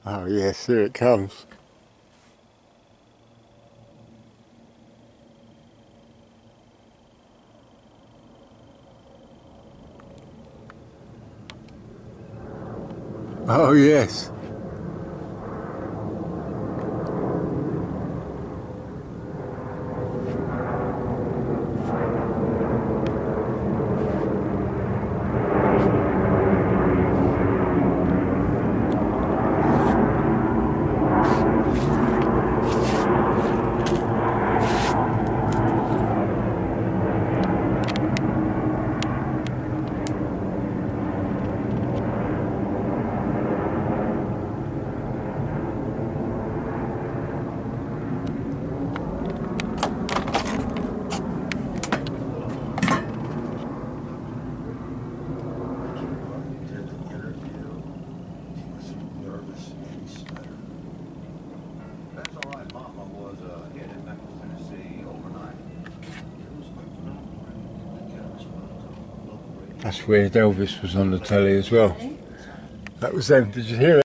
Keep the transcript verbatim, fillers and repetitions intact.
Oh yes, here it comes. Oh yes. That's weird, Elvis was on the telly as well. That was them, did you hear it?